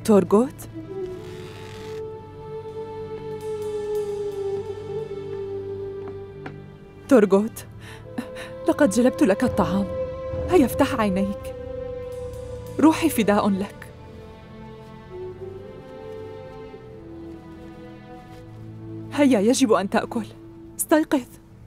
تورغوت؟ تورغوت، لقد جلبت لك الطعام. هيا افتح عينيك، روحي فداء لك. هيا، يجب أن تأكل. استيقظ.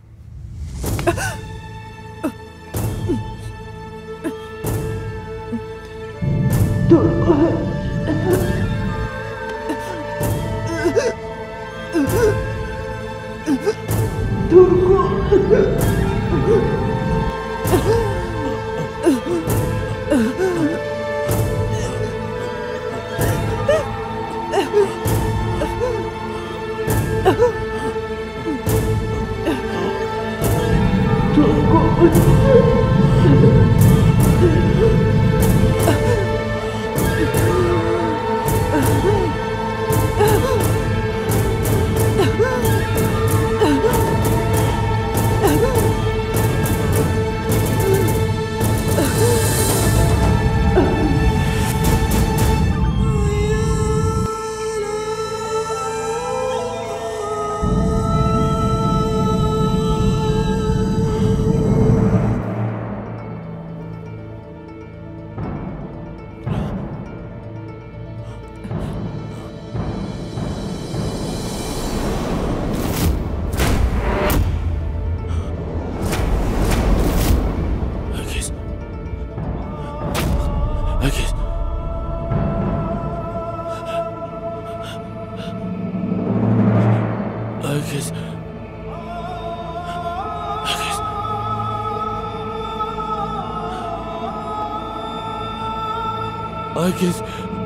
أركز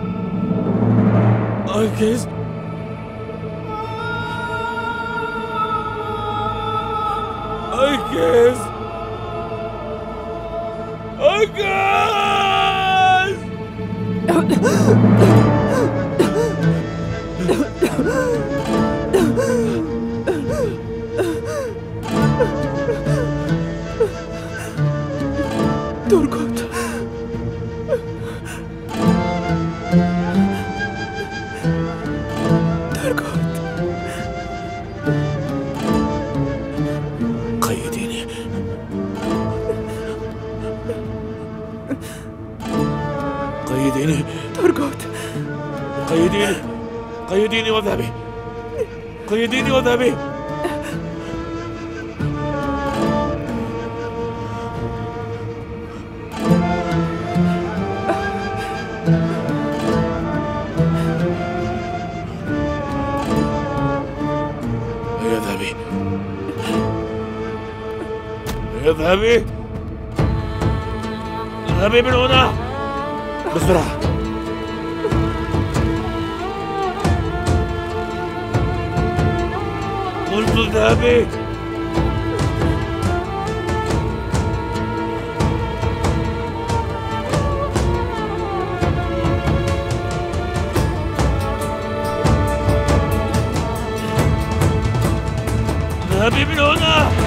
أركز أركز تورغوت، قيديني قيديني تورغوت، قيديني قيديني واذهبي قيديني واذهبي. اذهبي اذهبي اذهبي من هنا بسرعة. قلت اذهبي. اذهبي من هنا.